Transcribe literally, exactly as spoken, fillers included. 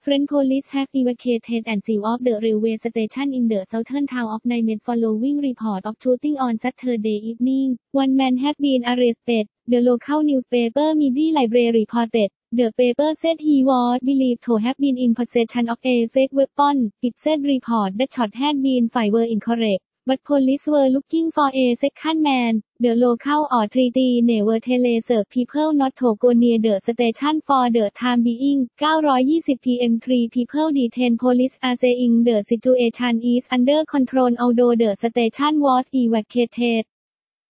French police have evacuated and sealed off the railway station in the southern town of Nimes following report of shooting on Saturday evening. One man has been arrested, the local newspaper Midi Library reported. The paper said he was believed to have been in possession of a fake weapon. It said report that shots had been fired were incorrect, but police were looking for a second man. The local authority nevertheless urged people not to go near the station for the time being. nine twenty p m Three people detained. Police are saying the situation is under control although the station was evacuated.